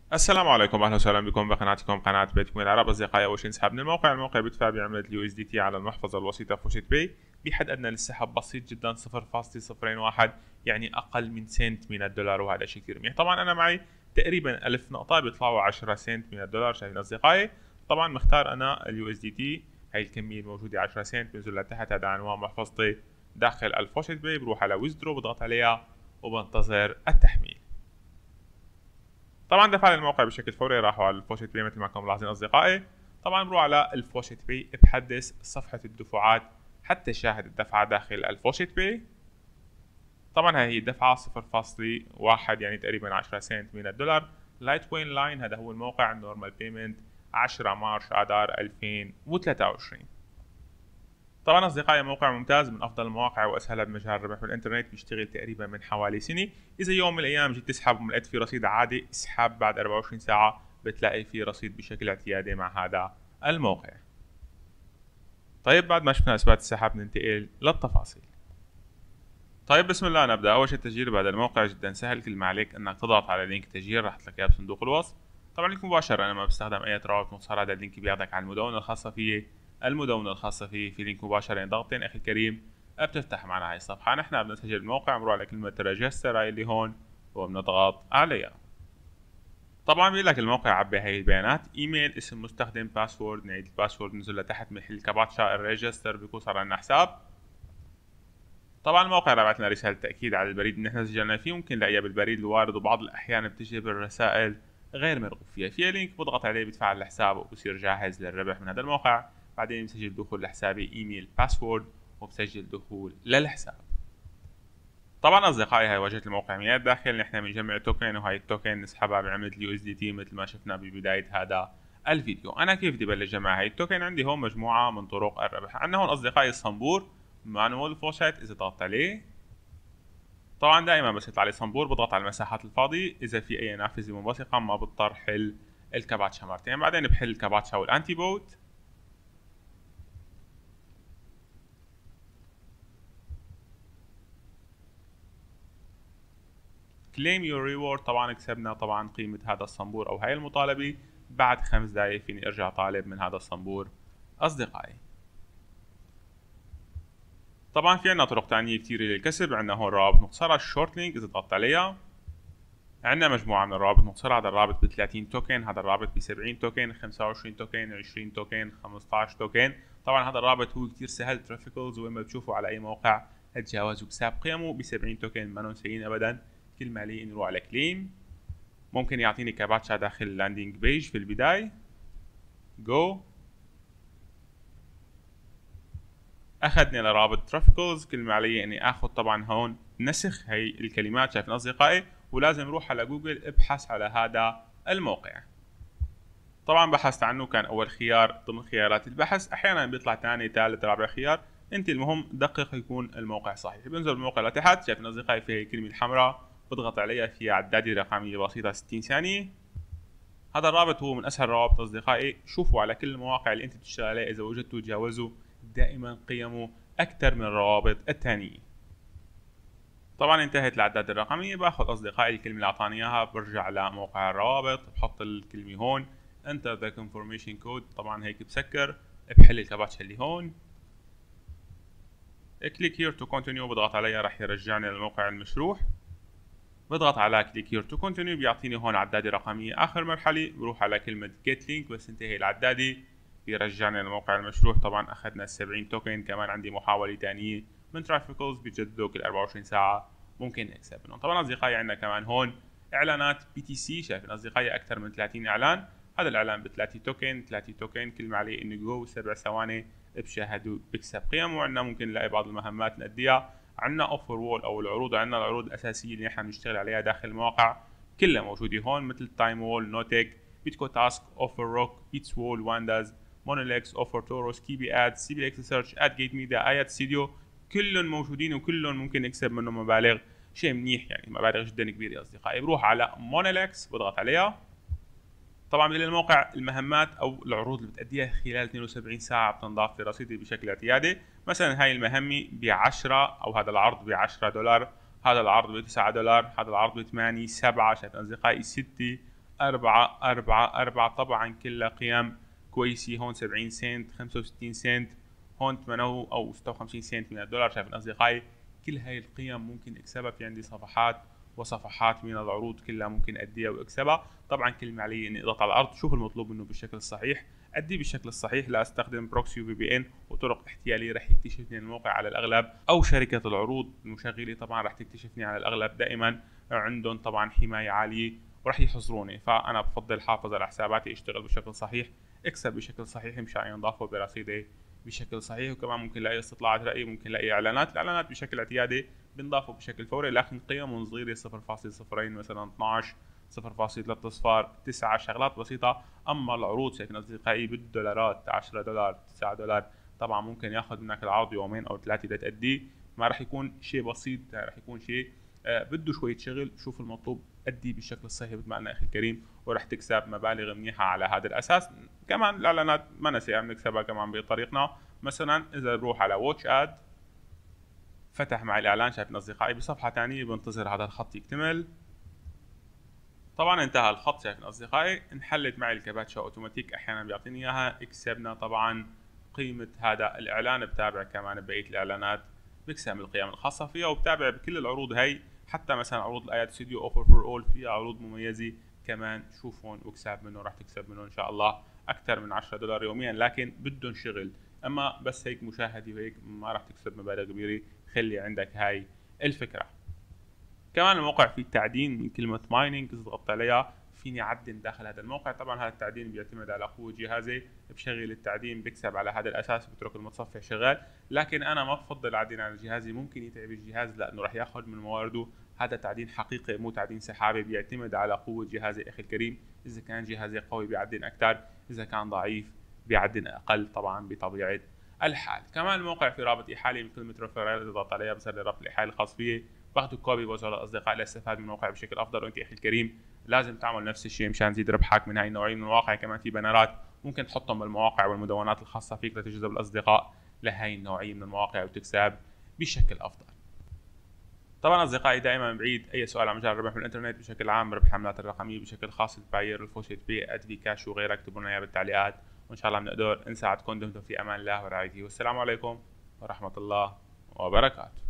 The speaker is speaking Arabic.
السلام عليكم، اهلا وسهلا بكم بقناتكم قناه بيتكوين العرب. اصدقائي، اول شيء نسحب من الموقع بيدفع بعمله اليو اس دي تي على المحفظه الوسيطه فوشيت باي بحد ادنى للسحب بسيط جدا 0.01، يعني اقل من سنت من الدولار، وهذا شيء كثير منيح. طبعا انا معي تقريبا 1000 نقطه بيطلعوا 10 سنت من الدولار. شايفين اصدقائي؟ طبعا مختار انا اليو اس دي تي، هاي الكميه الموجوده 10 سنت. بنزل لتحت، هذا عنوان محفظتي داخل الفوشيت باي، بروح على ويزدرو، بضغط عليها وبنتظر التحميل. طبعا دفع لي الموقع بشكل فوري، راحوا على الفوشيت باي مثل ما كانوا ملاحظين اصدقائي. طبعا بروح على الفوشيت باي، بحدث صفحه الدفعات حتى شاهد الدفعه داخل الفوشيت باي. طبعا هي الدفعه 0.1، يعني تقريبا 10 سنت من الدولار. لايت وين لاين هذا هو الموقع. نورمال بيمنت 10 مارش اذار 2023. طبعا اصدقائي، موقع ممتاز، من افضل المواقع واسهلها بمجال الربح بالانترنت. بيشتغل تقريبا من حوالي سنه. اذا يوم من الايام جيت تسحب وما لقيت في رصيد عادي، اسحب بعد 24 ساعه بتلاقي في رصيد بشكل اعتيادي مع هذا الموقع. طيب، بعد ما شفنا اثبات السحب ننتقل للتفاصيل. طيب، بسم الله نبدا. اول شيء التسجيل بهذا الموقع جدا سهل. كل ما عليك انك تضغط على لينك تسجيل، راح لك اياه بصندوق الوصف. طبعا لينك مباشر، انا ما بستخدم اي روابط مختصره. هذا اللينك بياخذك على المدونه الخاصه فيي. المدونه الخاصه فيي في لينك مباشر، يعني ضغطتين اخي الكريم بتفتح معنا هاي الصفحه. نحن بدنا نسجل الموقع، بنروح على كلمه ريجستر هاي اللي هون وبنضغط عليها. طبعا بيقول لك الموقع عبي هاي البيانات: ايميل، اسم مستخدم، باسورد. نعيد الباسورد، ننزل لتحت محل الكابتشا، الريجستر، بيكون صار عندنا حساب. طبعا الموقع رابعت لنا رسالة تأكيد على البريد اللي نحن سجلنا فيه، ممكن نلاقيها بالبريد الوارد، وبعض الأحيان بتجي بالرسائل غير مرغوب فيها. فيها لينك بضغط عليه بيدفع الحساب وبصير جاهز للربح من هذا الموقع. بعدين بسجل دخول لحسابي، ايميل، باسورد، وبسجل دخول للحساب. طبعا اصدقائي، هاي واجهة الموقع من الداخل. نحن بنجمع توكن، وهاي التوكن نسحبها بعملة اليو اس دي تي مثل ما شفنا ببداية هذا الفيديو. انا كيف بدي بلش جمع هاي التوكن؟ عندي هون مجموعة من طرق الربح. عندنا هون اصدقائي الصنبور، مانوال فوشيت. اذا ضغطت عليه، طبعا دائما بس يطلع لي صنبور، بضغط على المساحات الفاضية. اذا في اي نافذة منبثقة ما بضطر حل الكاباتشا مرتين. بعدين بحل الكاباتشا والانتي بوت. كليم يور ريورد، طبعا كسبنا طبعا قيمة هذا الصنبور او هاي المطالبة. بعد 5 دقائق فيني ارجع طالب من هذا الصنبور اصدقائي. طبعا في عنا طرق تانية كتيرة للكسب. عنا هون روابط مختصرة، الشورت لينك، اذا ضغطت عليها عندنا مجموعة من الروابط المختصرة. هذا الرابط ب 30 توكن، هذا الرابط ب 70 توكن، 25 توكن، 20 توكن، 15 توكن. طبعا هذا الرابط هو كتير سهل، ترافيكلز، وين ما بتشوفوا على اي موقع تجاوز وكساب قيمه ب 70 توكن، ما سيئين ابدا. كل ما عليه نروح على كليم. ممكن يعطيني كاباتشا داخل اللاندنج بيج في البداية. جو، اخذني لرابط ترافيكلز. كل ما علي اني اخذ طبعا هون نسخ هي الكلمات. شايفين اصدقائي؟ ولازم اروح على جوجل ابحث على هذا الموقع. طبعا بحثت عنه، كان اول خيار ضمن خيارات البحث. احيانا بيطلع ثاني ثالث رابع خيار، انت المهم دقق يكون الموقع صحيح. بنزل الموقع لتحت، شايفين اصدقائي في الكلمه الحمراء، بضغط عليها، في عدادي رقميه بسيطه 60 ثانيه. هذا الرابط هو من اسهل الروابط اصدقائي. شوفوا على كل المواقع اللي انت بتشتغل عليها، اذا وجدتوا تجاوزوا، دائما قيمه اكثر من الروابط الثانيه. طبعا انتهت العداد الرقمية. باخذ اصدقائي الكلمة اللي اعطاني اياها، برجع لموقع الروابط، بحط الكلمة هون، enter the confirmation code. طبعا هيك بسكر، بحل الكباتشا اللي هون، click here to continue، بضغط عليها راح يرجعني للموقع المشروح. بضغط على click here to continue، بيعطيني هون عدادي رقمية. اخر مرحلة بروح على كلمة get link، بس انتهي العدادي بيرجعني للموقع المشروح. طبعا اخذنا 70 توكن. كمان عندي محاولة ثانية من ترافيكلز بيجددوا كل 24 ساعة، ممكن نكسب منهم. طبعا اصدقائي عندنا كمان هون اعلانات بي تي سي. شايفين اصدقائي؟ اكثر من 30 اعلان. هذا الاعلان ب 3 توكن، 3 توكن. كل ما عليه انه جو 7 ثواني بشاهدوا بكسب قيم. وعندنا ممكن نلاقي بعض المهمات نأديها. عندنا اوفر وول او العروض، عندنا العروض الاساسيه اللي نحن بنشتغل عليها داخل المواقع كلها موجوده هون، مثل تايم وول، نوتك، بيتكو تاسك، اوفر روك، بيتس وول، وانداز، مونوليكس، اوفر توروس، كي بي اد، سي بي اكس سيرش، اد جيت ميديا، ايات ستوديو. كلهم موجودين وكلهم ممكن نكسب منهم مبالغ. شيء منيح يعني، مبالغ جدا كبيره يا اصدقائي. بروح على مونوليكس، بضغط عليها. طبعا بدل الموقع المهمات او العروض اللي بتأديها خلال 72 ساعه بتنضاف لرصيدي بشكل اعتيادي. مثلا هاي المهمه ب 10، او هذا العرض ب 10 دولار، هذا العرض ب 9 دولار، هذا العرض ب 8، 7. شايفين اصدقائي؟ 6، 4 طبعا كلها قيم كويسة. هون 70 سنت، 65 سنت، هون 8 أو 56 سنت من الدولار. شايفين أصدقائي كل هاي القيم ممكن اكسبها. في عندي صفحات وصفحات من العروض كلها ممكن أديها وأكسبها. طبعا كل ما علي إني أضغط على الأرض، شوف المطلوب منه بالشكل الصحيح، أدي بالشكل الصحيح. لا أستخدم بروكسي وفي بي إن وطرق احتيالية رح يكتشفني الموقع على الأغلب، أو شركة العروض المشغلة طبعا رح تكتشفني على الأغلب. دائما عندهم طبعا حماية عالية ورح يحظروني. فأنا بفضل حافظ على حساباتي، اشتغل بشكل صحيح، اكسب بشكل صحيح مشان ينضافوا برصيدي بشكل صحيح. وكمان ممكن لاقي استطلاعات رأي، ممكن لاقي إعلانات. الإعلانات بشكل اعتيادي بنضافوا بشكل فوري، لكن قيم صغيرة 0.0 مثلا 12، 0.3 اصفار، 9، شغلات بسيطة. اما العروض شايفين اصدقائي بالدولارات، 10 دولار، 9 دولار، طبعا ممكن ياخذ منك العرض يومين او 3 لتأديه. ما راح يكون شيء بسيط، راح يكون شيء بده شوية شغل. شوف المطلوب، أدي بالشكل الصحيح مثل ما قلنا أخي الكريم، ورح تكسب مبالغ منيحة على هذا الأساس. كمان الإعلانات ما نسي نكسبها كمان بطريقنا. مثلا إذا بروح على واتش آد، فتح معي الإعلان شايفين أصدقائي بصفحة ثانية، بنتظر هذا الخط يكتمل. طبعا انتهى الخط شايفين أصدقائي، انحلت معي الكباتشة أوتوماتيك، أحيانا بيعطيني إياها. كسبنا طبعا قيمة هذا الإعلان. بتابع كمان بقية الإعلانات، بكسب من القيم الخاصة فيها، وبتابع بكل العروض هي. حتى مثلا عروض الآيات ستوديو أوفر فور أول فيها عروض مميزة كمان. شوف هون واكسب منه، راح تكسب منه إن شاء الله أكثر من 10 دولار يوميا، لكن بدهم شغل. أما بس هيك مشاهدة وهيك ما راح تكسب مبالغ كبيرة. خلي عندك هاي الفكرة. كمان الموقع فيه تعدين من كلمة مايننج، إذا ضغطت عليها فيني أعدن داخل هذا الموقع. طبعا هذا التعدين بيعتمد على قوة جهازي. بشغل التعدين بكسب على هذا الأساس، بترك المتصفح شغال. لكن أنا ما بفضل أعدين على جهازي، ممكن يتعب الجهاز لأنه راح ياخذ من موارده. هذا تعدين حقيقي مو تعدين سحابي، بيعتمد على قوة جهازي أخي الكريم. إذا كان جهازي قوي بيعدن أكثر، إذا كان ضعيف بيعدن أقل طبعا بطبيعة الحال. كمان الموقع في رابط إحالي من كلمة ريفرال، إذا ضغطت عليها بصير لي رابط الإحالي الخاص فيه. باخذوا كوبي بوزعه للاصدقاء لاستفاد من الموقع بشكل افضل. وانت اخي الكريم لازم تعمل نفس الشيء مشان تزيد ربحك من هاي النوعيه من المواقع. كمان في بنرات ممكن تحطهم بالمواقع والمدونات الخاصه فيك لتجذب الاصدقاء لهي النوعيه من المواقع وتكسب بشكل افضل. طبعا اصدقائي دائما بعيد اي سؤال عن مجال الربح بالانترنت بشكل عام، ربح الحملات الرقميه بشكل خاص، الباير، الفوشيت بي، ادفي كاش وغيرها، اكتبوا لنا اياها بالتعليقات وان شاء الله بنقدر نساعدكم. دمتم في امان الله ورعايته، والسلام عليكم ورحمه الله وبركاته.